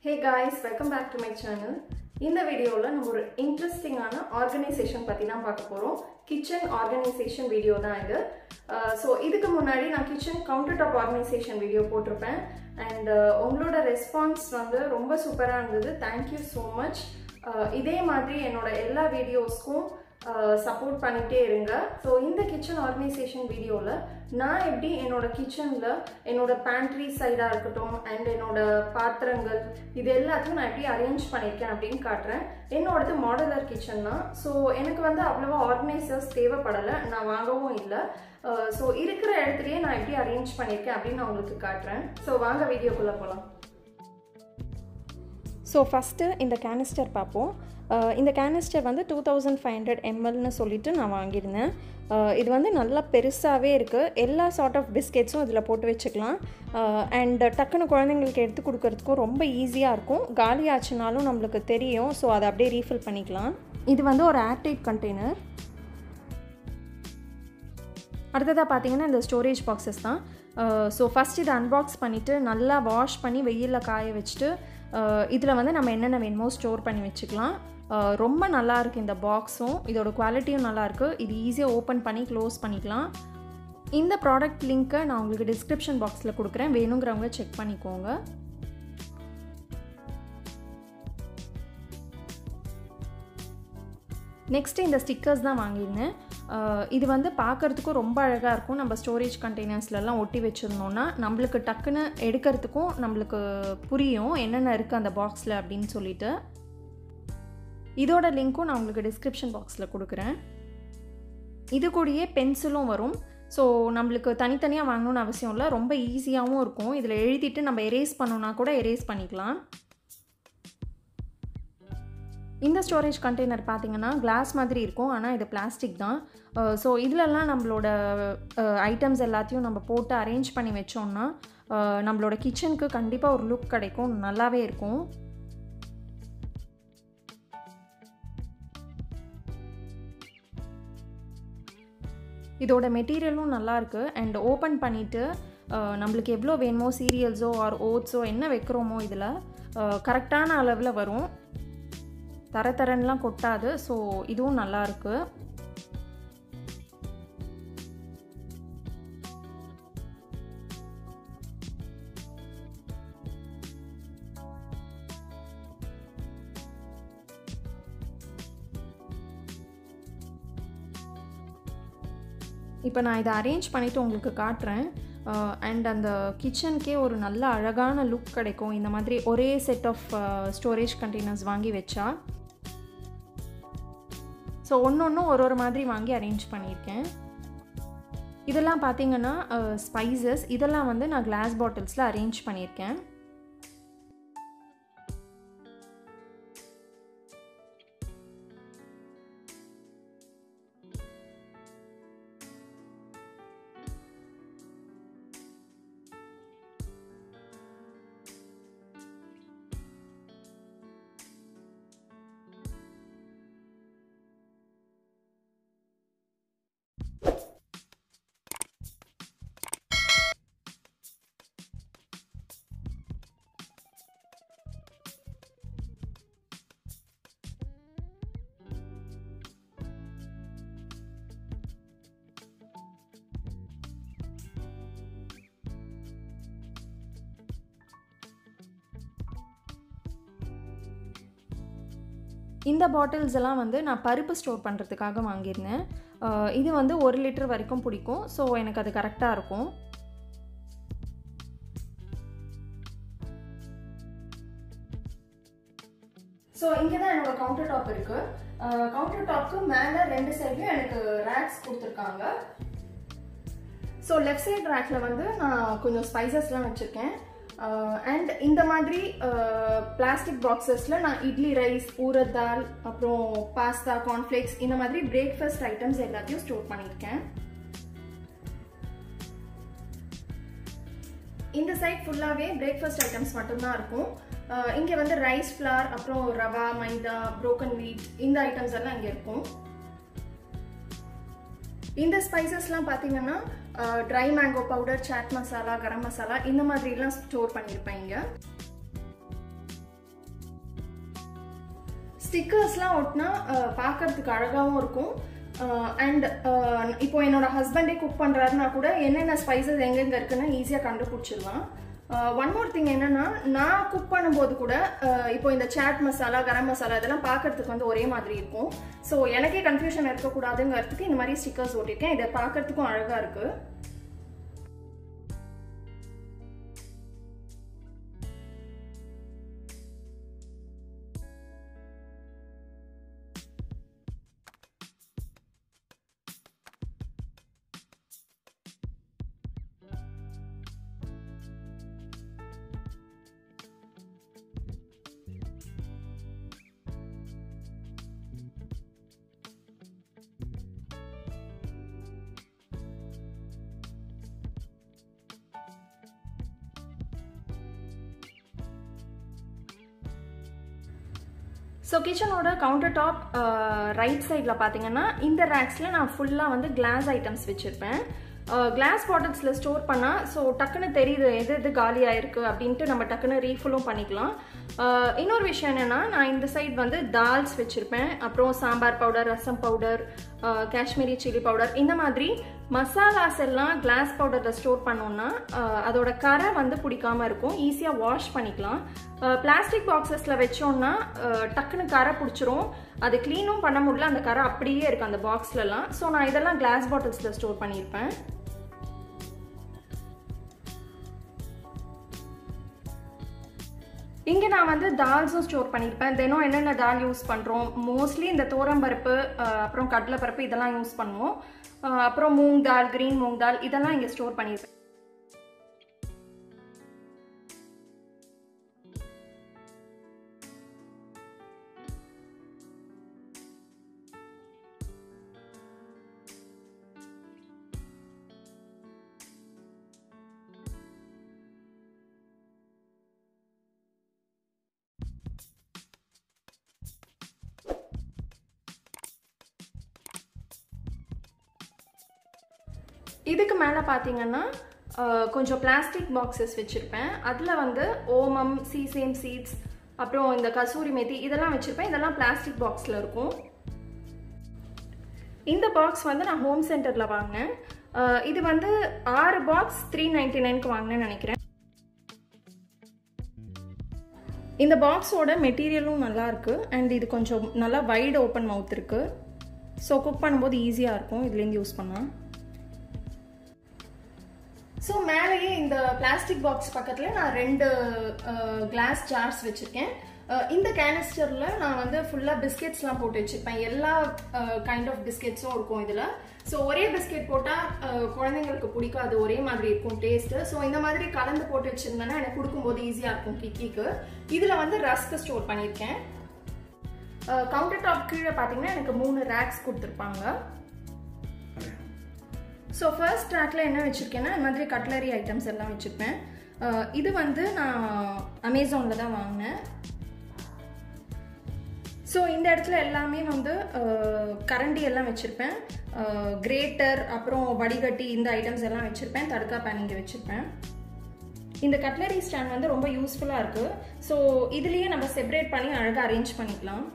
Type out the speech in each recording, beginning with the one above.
Hey guys, welcome back to my channel. In the video la நம்ம ஒரு இன்ட்ரஸ்டிங்கான organisation பத்தி தான் பார்க்க போறோம். கிச்சன் ஆர்கனைசேஷன் வீடியோ தான் இது. சோ இதுக்கு முன்னாடி நான் kitchen counter top organisation video போட்டிருப்பேன் and உங்களோட ரெஸ்பான்ஸ் வந்து ரொம்ப சூப்பரா இருந்தது. Thank you so much. இதே மாதிரி என்னோட எல்லா வீடியோஸ்க்கும் சப்போர்ட் பண்ணிட்டே இருங்க. ஸோ இந்த கிச்சன் ஆர்கனைசேஷன் வீடியோவில் நான் எப்படி என்னோட கிச்சனில் என்னோட பேண்ட்ரி சைடாக இருக்கட்டும் அண்ட் என்னோட பாத்திரங்கள் இது எல்லாத்தையும் நான் எப்படி அரேஞ்ச் பண்ணியிருக்கேன் அப்படின்னு காட்டுறேன். என்னோடது மாடுலர் கிச்சன் தான். ஸோ எனக்கு வந்து அவ்வளோவா ஆர்கனைசர்ஸ் தேவைப்படலை, நான் வாங்கவும் இல்லை. ஸோ இருக்கிற இடத்துலையே நான் எப்படி அரேஞ்ச் பண்ணியிருக்கேன் அப்படின்னு நான் உங்களுக்கு காட்டுறேன். ஸோ வாங்க வீடியோக்குள்ளே போகலாம். ஸோ ஃபஸ்ட்டு இந்த கேனிஸ்டர் பார்ப்போம். இந்த கேனிஸ்டர் வந்து 2500 mlன்னு சொல்லிட்டு நான் வாங்கியிருந்தேன். இது வந்து நல்லா பெருசாகவே இருக்குது. எல்லா சார்ட் ஆஃப் பிஸ்கெட்ஸும் இதில் போட்டு வச்சுக்கலாம். அண்ட் டக்குன்னு குழந்தைங்களுக்கு எடுத்து கொடுக்கறதுக்கும் ரொம்ப ஈஸியாக இருக்கும். காலி ஆச்சுனாலும் நம்மளுக்கு தெரியும். ஸோ அதை அப்படியே ரீஃபில் பண்ணிக்கலாம். இது வந்து ஒரு ஏர்டைட் கண்டெய்னர். அடுத்ததாக பார்த்தீங்கன்னா இந்த ஸ்டோரேஜ் பாக்ஸஸ் தான். ஸோ ஃபஸ்ட் இதை அன்பாக்ஸ் பண்ணிவிட்டு நல்லா வாஷ் பண்ணி வெயிலில் காய வச்சுட்டு இதில் வந்து நம்ம என்னென்ன வேணுமோ ஸ்டோர் பண்ணி வச்சுக்கலாம். ரொம்ப நல்லாயிருக்கு இந்த பாக்ஸும், இதோட குவாலிட்டியும் நல்லாயிருக்கு. இது ஈஸியாக ஓப்பன் பண்ணி க்ளோஸ் பண்ணிக்கலாம். இந்த ப்ராடக்ட் லிங்க்கை நான் உங்களுக்கு டிஸ்கிரிப்ஷன் பாக்ஸில் கொடுக்குறேன், வேணுங்கிறவங்க செக் பண்ணிக்கோங்க. நெக்ஸ்ட்டு இந்த ஸ்டிக்கர்ஸ் தான் வாங்கியிருந்தேன். இது வந்து பார்க்குறதுக்கும் ரொம்ப அழகாக இருக்கும். நம்ம ஸ்டோரேஜ் கண்டெய்னர்ஸ்லாம் ஒட்டி வச்சுருந்தோன்னா நம்மளுக்கு டக்குன்னு எடுக்கிறதுக்கும் நம்மளுக்கு புரியும் என்னென்ன இருக்குது அந்த பாக்ஸில் அப்படின்னு சொல்லிட்டு. இதோட லிங்க்கும் நான் உங்களுக்கு டிஸ்கிரிப்ஷன் பாக்ஸில் கொடுக்குறேன். இது கூடயே பென்சிலும் வரும். ஸோ நம்மளுக்கு தனித்தனியாக வாங்கணும்னு அவசியம் இல்லை, ரொம்ப ஈஸியாகவும் இருக்கும். இதில் எழுதிட்டு நம்ம எரேஸ் பண்ணோன்னா கூட எரேஸ் பண்ணிக்கலாம். இந்த ஸ்டோரேஜ் கண்டெய்னர் பார்த்திங்கன்னா கிளாஸ் மாதிரி இருக்கும், ஆனால் இது பிளாஸ்டிக் தான். ஸோ இதிலெல்லாம் நம்மளோட ஐட்டம்ஸ் எல்லாத்தையும் நம்ம போட்டு அரேஞ்ச் பண்ணி வச்சோம்னா நம்மளோட கிச்சனுக்கு கண்டிப்பாக ஒரு லுக் கிடைக்கும், நல்லாவே இருக்கும். இதோட மெட்டீரியலும் நல்லாயிருக்கு. அண்ட் ஓப்பன் பண்ணிவிட்டு நம்மளுக்கு எவ்வளோ வேணுமோ சீரியல்ஸோ ஆர் ஓட்ஸோ என்ன வைக்கிறோமோ இதில் கரெக்டான அளவில் வரும், தரத்தரன்லாம் கொட்டாது. ஸோ இதுவும் நல்லாயிருக்கு. இப்போ நான் இதை அரேஞ்ச் பண்ணிவிட்டு உங்களுக்கு காட்டுறேன். அண்ட் அந்த கிச்சனுக்கே ஒரு நல்ல அழகான லுக் கிடைக்கும் இந்த மாதிரி ஒரே செட் ஆஃப் ஸ்டோரேஜ் கண்டெய்னர்ஸ் வாங்கி வச்சா. ஸோ ஒன்று ஒரு மாதிரி வாங்கி அரேஞ்ச் பண்ணியிருக்கேன். இதெல்லாம் பார்த்தீங்கன்னா ஸ்பைசஸ், இதெல்லாம் வந்து நான் கிளாஸ் பாட்டில்ஸில் அரேஞ்ச் பண்ணியிருக்கேன். இந்த பாட்டில்ஸ் எல்லாம் வந்து நான் பருப்பு ஸ்டோர் பண்ணுறதுக்காக வாங்கியிருந்தேன். இது வந்து 1 லிட்டர் வரைக்கும் பிடிக்கும். ஸோ எனக்கு அது கரெக்டாக இருக்கும். ஸோ இங்கே தான் என்னோட கவுண்டர் டாப் இருக்குது. கவுண்டர் டாப்க்கு மேலே 2 சைட்லையும் எனக்கு ரேக்ஸ் கொடுத்துருக்காங்க. ஸோ லெஃப்ட் சைட் ரேக்கில் வந்து நான் கொஞ்சம் ஸ்பைசஸ்லாம் வச்சுருக்கேன். அண்ட் இந்த மாதிரி பிளாஸ்டிக் பாக்ஸஸில் நான் இட்லி ரைஸ், ஊரத் தால், அப்புறம் பாஸ்தா, கார்ன்ஃப்ளேக்ஸ் இந்த மாதிரி பிரேக்ஃபாஸ்ட் ஐட்டம்ஸ் எல்லாத்தையும் ஸ்டோர் பண்ணியிருக்கேன். இந்த சைட் ஃபுல்லாகவே பிரேக்ஃபாஸ்ட் ஐட்டம்ஸ் மட்டும்தான் இருக்கும். இங்கே வந்து ரைஸ் ஃப்ளார், அப்புறம் ரவா, மைதா, புரோக்கன் வீட் இந்த ஐட்டம்ஸ் எல்லாம் இங்கே இருக்கும். இந்த ஸ்பைசஸ்லாம் பார்த்தீங்கன்னா dry mango powder, chaat masala, garam masala இந்த மாதிரிலாம் ஸ்டோர் பண்ணியிருப்பேன் இங்கே. ஸ்டிக்கர்ஸ்லாம் ஒட்டினா பார்க்கறதுக்கு அழகாகவும் இருக்கும். அண்ட் இப்போ என்னோட ஹஸ்பண்டே குக் பண்ணுறாருன்னா கூட என்னென்ன ஸ்பைசஸ் எங்கெங்கே இருக்குன்னு ஈஸியாக கண்டுபிடிச்சிடலாம். ஒன் மோர் திங் என்னன்னா, நான் குக் பண்ணும்போது கூட இப்போ இந்த சாட் மசாலா, கரம் மசாலா இதெல்லாம் பார்க்கறதுக்கு வந்து ஒரே மாதிரி இருக்கும். ஸோ எனக்கே கன்ஃபியூஷன் இருக்கக்கூடாதுங்கிறதுக்கு இந்த மாதிரி ஸ்டிக்கர்ஸ் ஓட்டிருக்கேன். இதை பார்க்கறதுக்கும் அழகாக இருக்கு. ஸோ கிச்சனோட கவுண்டர் டாப் ரைட் சைடில் பார்த்தீங்கன்னா இந்த ரேக்ஸில் நான் ஃபுல்லாக வந்து கிளாஸ் ஐட்டம்ஸ் வச்சுருப்பேன். கிளாஸ் பாட்டில்ஸில் ஸ்டோர் பண்ணால் ஸோ டக்குன்னு தெரியுது எது காலியாக இருக்குது அப்படின்ட்டு நம்ம டக்குன்னு ரீஃபில்லும் பண்ணிக்கலாம். இன்னொரு விஷயம் என்னென்னா, நான் இந்த சைட் வந்து தால்ஸ் வச்சுருப்பேன், அப்புறம் sambar powder, rasam powder, Kashmiri chilli powder, இந்த மாதிரி மசாலாஸ் எல்லாம் கிளாஸ் பவுடரில் ஸ்டோர் பண்ணோன்னா அதோட கரை வந்து பிடிக்காமல் இருக்கும், ஈஸியாக வாஷ் பண்ணிக்கலாம். பிளாஸ்டிக் பாக்ஸஸில் வச்சோன்னா டக்குன்னு கரை பிடிச்சிரும், அது க்ளீனும் பண்ண முடியல, அந்த கரை அப்படியே இருக்குது அந்த பாக்ஸ்லலாம். ஸோ நான் இதெல்லாம் கிளாஸ் பாட்டில்ஸில் ஸ்டோர் பண்ணியிருப்பேன். இங்கே நான் வந்து தால்ஸும் ஸ்டோர் பண்ணியிருப்பேன். தினம் என்னென்ன தால் யூஸ் பண்ணுறோம், மோஸ்ட்லி இந்த தோரம்பருப்பு, அப்புறம் கடலைப்பருப்பு இதெல்லாம் யூஸ் பண்ணுவோம். அப்புறம் மூங் தால், கிரீன் மூங் தால் இதெல்லாம் இங்கே ஸ்டோர் பண்ணியிருப்பேன். இதுக்கு மேலே பார்த்தீங்கன்னா கொஞ்சம் பிளாஸ்டிக் பாக்ஸஸ் வச்சுருப்பேன். அதில் வந்து ஓமம், சீசேம் சீட்ஸ், அப்புறம் இந்த கசூரி மேத்தி இதெல்லாம் வச்சுருப்பேன். இதெல்லாம் பிளாஸ்டிக் பாக்ஸில் இருக்கும். இந்த பாக்ஸ் வந்து நான் ஹோம் சென்டரில் வாங்கினேன். இது வந்து 6 பாக்ஸ் 399க்கு வாங்கினேன்னு நினைக்கிறேன். இந்த பாக்ஸோட மெட்டீரியலும் நல்லா இருக்குது அண்ட் இது கொஞ்சம் நல்லா வைடு ஓப்பன் மவுத் இருக்குது. ஸோ குக் பண்ணும்போது ஈஸியாக இருக்கும் இதுலேருந்து யூஸ் பண்ணால். ஸோ மேலேயே இந்த பிளாஸ்டிக் பாக்ஸ் பக்கத்தில் நான் 2 கிளாஸ் ஜார்ஸ் வச்சுருக்கேன். இந்த கேனிஸ்டரில் நான் வந்து ஃபுல்லாக பிஸ்கெட்ஸ்லாம் போட்டு வச்சுருப்பேன். எல்லா கைண்ட் ஆஃப் பிஸ்கெட்ஸும் இருக்கும் இதில். ஸோ ஒரே பிஸ்கெட் போட்டால் குழந்தைங்களுக்கு பிடிக்காது, ஒரே மாதிரி இருக்கும் டேஸ்ட்டு. ஸோ இந்த மாதிரி கலந்து போட்டு வச்சுருந்தேன்னா எனக்கு கொடுக்கும்போது ஈஸியாக இருக்கும் கிக்கிக்கு. இதில் வந்து ரஸ்க் ஸ்டோர் பண்ணியிருக்கேன். கவுண்டர் டாப் கீழே பார்த்தீங்கன்னா எனக்கு 3 ரேக்ஸ் கொடுத்துருப்பாங்க. ஸோ ஃபர்ஸ்ட் ரேக்கில் என்ன வச்சுருக்கேன்னா இந்த மாதிரி கட்லரி ஐட்டம்ஸ் எல்லாம் வச்சுருப்பேன். இது வந்து நான் அமேசானில் தான் வாங்கினேன். ஸோ இந்த இடத்துல எல்லாமே வந்து கரண்டி எல்லாம் வச்சுருப்பேன், கிரேட்டர், அப்புறம் வடிகட்டி இந்த ஐட்டம்ஸ் எல்லாம் வச்சுருப்பேன், தடுக்கா பேன் இங்கே வச்சுருப்பேன். இந்த கட்லரி ஸ்டாண்ட் வந்து ரொம்ப யூஸ்ஃபுல்லாக இருக்குது. ஸோ இதுலேயே நம்ம செப்பரேட் பண்ணி அழகாக அரேஞ்ச் பண்ணிக்கலாம்.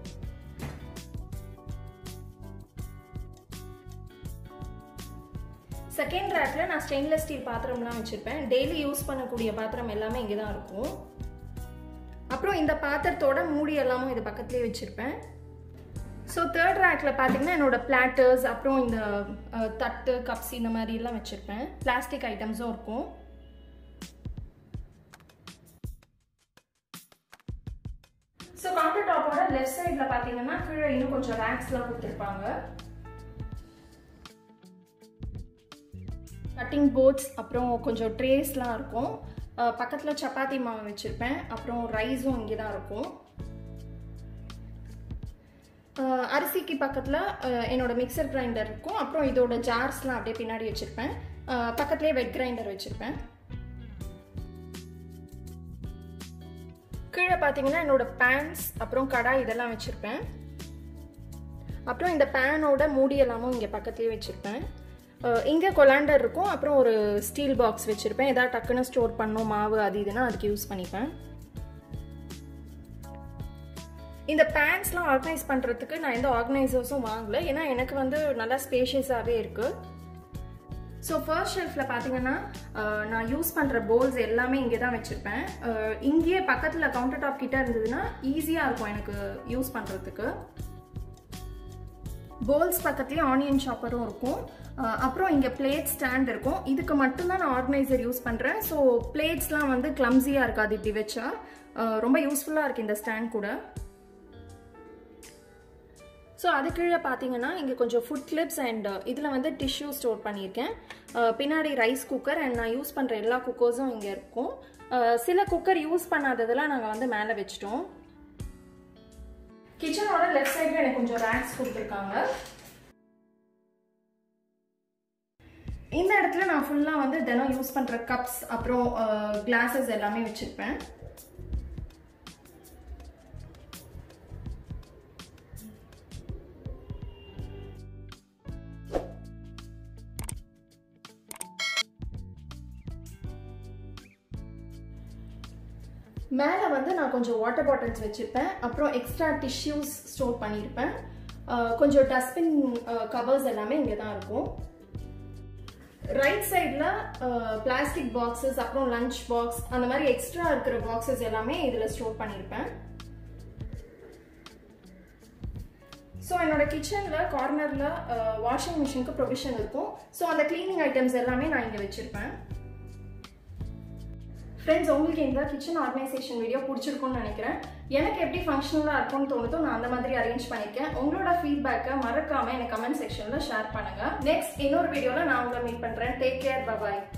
செகண்ட் ரேக்கில் நான் ஸ்டெயின்லெஸ் ஸ்டீல் பாத்திரம்லாம் வச்சுருப்பேன். டெய்லி யூஸ் பண்ணக்கூடிய பாத்திரம் எல்லாமே இங்கே தான் இருக்கும். அப்புறம் இந்த பாத்திரத்தோட மூடி எல்லாமும் இது பக்கத்துலேயே வச்சுருப்பேன். ஸோ தேர்ட் ரேக்கில் பார்த்தீங்கன்னா என்னோட பிளாட்டர்ஸ், அப்புறம் இந்த தட்டு, கப்ஸ் இந்த மாதிரிலாம் வச்சுருப்பேன். பிளாஸ்டிக் ஐட்டம்ஸும் இருக்கும். ஸோ கவுண்டர் டாப்போட லெஃப்ட் சைடில் பார்த்தீங்கன்னா கீழே இன்னும் கொஞ்சம் ரேக்ஸ்லாம் கொடுத்துருப்பாங்க. கட்டிங் போர்ட்ஸ், அப்புறம் கொஞ்சம் ட்ரேஸ்லாம் இருக்கும். பக்கத்தில் சப்பாத்தி மாவு வச்சுருப்பேன், அப்புறம் ரைஸும் இங்கே தான் இருக்கும். அரிசிக்கு பக்கத்தில் என்னோட மிக்சர் கிரைண்டர் இருக்கும். அப்புறம் இதோட ஜார்ஸ்லாம் அப்படியே பின்னாடி வச்சுருப்பேன். பக்கத்துலேயே வெட் கிரைண்டர் வச்சுருப்பேன். கீழே பார்த்தீங்கன்னா என்னோட பேன்ஸ், அப்புறம் கடாய் இதெல்லாம் வச்சுருப்பேன். அப்புறம் இந்த பேனோட மூடி எல்லாமும் இங்கே பக்கத்துலேயே வச்சுருப்பேன். இங்கே கொலாண்டர் இருக்கும், அப்புறம் ஒரு ஸ்டீல் பாக்ஸ் வச்சுருப்பேன். எதாவது டக்குன்னு ஸ்டோர் பண்ணோம் மாவு அது இதுனா அதுக்கு யூஸ் பண்ணிப்பேன். இந்த பேண்ட்ஸ்லாம் ஆர்கனைஸ் பண்ணுறதுக்கு நான் எந்த ஆர்கனைசர்ஸும் வாங்கலை, ஏன்னா எனக்கு வந்து நல்லா ஸ்பேஷியஸாகவே இருக்குது. ஸோ ஃபர்ஸ்ட் ஷெல்ஃபில் பார்த்தீங்கன்னா நான் யூஸ் பண்ணுற போல்ஸ் எல்லாமே இங்கே தான் வச்சுருப்பேன். இங்கேயே பக்கத்தில் கவுண்டர் டாப் கிட்ட இருந்ததுன்னா ஈஸியாக இருக்கும் எனக்கு யூஸ் பண்ணுறதுக்கு. போல்ஸ் பக்கத்துலேயே ஆனியன் சாப்பரும் இருக்கும். அப்புறம் இங்கே பிளேட் ஸ்டாண்ட் இருக்கும். இதுக்கு மட்டும்தான் நான் ஆர்கனைசர் யூஸ் பண்ணுறேன். ஸோ பிளேட்ஸ்லாம் வந்து கிளம்ஸியாக இருக்காது இப்படி வச்சா. ரொம்ப யூஸ்ஃபுல்லாக இருக்குது இந்த ஸ்டாண்ட் கூட. ஸோ அது கீழே பார்த்தீங்கன்னா இங்கே கொஞ்சம் ஃபுட் கிளிப்ஸ் அண்ட் இதில் வந்து டிஷ்யூ ஸ்டோர் பண்ணியிருக்கேன். பின்னாடி ரைஸ் குக்கர் அண்ட் நான் யூஸ் பண்ணுற எல்லா குக்கர்ஸும் இங்கே இருக்கும். சில குக்கர் யூஸ் பண்ணாததெல்லாம் நாங்கள் வந்து மேலே வச்சிட்டோம். கிச்சனோட லெஃப்ட் சைடில் எனக்கு கொஞ்சம் ரேக்ஸ் கொடுத்துருக்காங்க. இந்த இடத்துல நான் ஃபுல்லாக வந்து தினம் யூஸ் பண்ணுற கப்ஸ் அப்புறம் கிளாஸஸ் எல்லாமே வச்சுருப்பேன். மேலே வந்து நான் கொஞ்சம் வாட்டர் பாட்டில்ஸ் வச்சுருப்பேன். அப்புறம் எக்ஸ்ட்ரா டிஷ்யூஸ் ஸ்டோர் பண்ணியிருப்பேன். கொஞ்சம் டஸ்ட்பின் கவர்ஸ் எல்லாமே இங்கே தான் இருக்கும். ரைட் சைடில் பிளாஸ்டிக் பாக்ஸஸ் அப்புறம் லஞ்ச் பாக்ஸ் அந்த மாதிரி எக்ஸ்ட்ரா இருக்கிற பாக்ஸஸ் எல்லாமே இதில் ஸ்டோர் பண்ணியிருப்பேன். ஸோ என்னோட கிச்சனில் கார்னரில் வாஷிங் மிஷினுக்கு ப்ரொவிஷன் இருக்கும். ஸோ அந்த கிளீனிங் ஐட்டம்ஸ் எல்லாமே நான் இங்கே வச்சுருப்பேன். ஃப்ரெண்ட்ஸ், உங்களுக்கு இந்த கிச்சன் ஆர்கனைசேஷன் வீடியோ பிடிச்சிருக்கும்னு நினைக்கிறேன். எனக்கு எப்படி ஃபங்க்ஷனலாக இருக்கும்னு தோணுதோ நான் அந்த மாதிரி அரேஞ்ச் பண்ணியிருக்கேன். உங்களோட ஃபீட்பேக்கை மறக்காமல் எனக்கு கமெண்ட் செக்ஷனில் ஷேர் பண்ணுங்கள். நெக்ஸ்ட் இன்னொரு வீடியோவில் நான் உங்களை மீட் பண்ணுறேன். டேக் கேர், பாய்.